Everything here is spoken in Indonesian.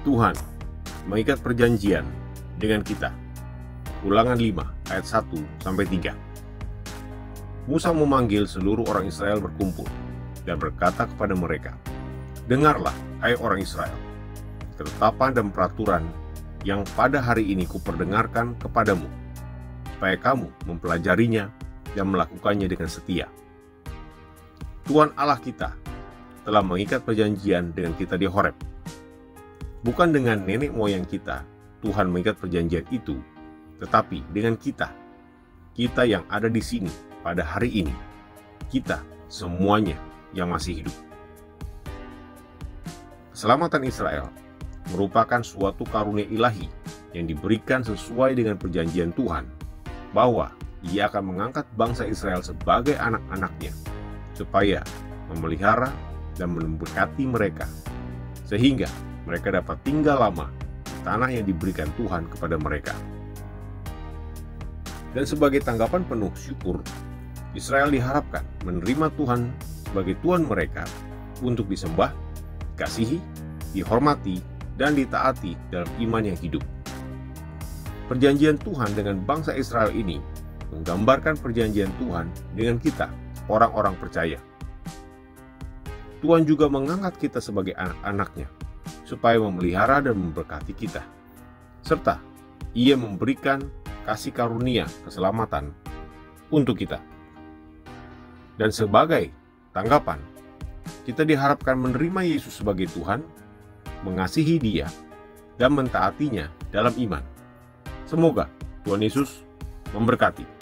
Tuhan mengikat perjanjian dengan kita. Ulangan 5 ayat 1-3. Musa memanggil seluruh orang Israel berkumpul dan berkata kepada mereka, "Dengarlah, hai orang Israel, ketetapan dan peraturan yang pada hari ini kuperdengarkan kepadamu, supaya kamu mempelajarinya dan melakukannya dengan setia. Tuhan Allah kita telah mengikat perjanjian dengan kita di Horeb. Bukan dengan nenek moyang kita Tuhan mengikat perjanjian itu, tetapi dengan kita yang ada di sini pada hari ini, kita semuanya yang masih hidup." Keselamatan Israel merupakan suatu karunia ilahi yang diberikan sesuai dengan perjanjian Tuhan, bahwa Ia akan mengangkat bangsa Israel sebagai anak-anaknya, supaya memelihara dan memberkati mereka, sehingga mereka dapat tinggal lama di tanah yang diberikan Tuhan kepada mereka. Dan sebagai tanggapan penuh syukur, Israel diharapkan menerima Tuhan sebagai Tuhan mereka untuk disembah, dikasihi, dihormati, dan ditaati dalam iman yang hidup. Perjanjian Tuhan dengan bangsa Israel ini menggambarkan perjanjian Tuhan dengan kita, orang-orang percaya. Tuhan juga mengangkat kita sebagai anak-anaknya, supaya memelihara dan memberkati kita, serta Ia memberikan kasih karunia keselamatan untuk kita. Dan sebagai tanggapan, kita diharapkan menerima Yesus sebagai Tuhan, mengasihi Dia, dan mentaatinya dalam iman. Semoga Tuhan Yesus memberkati.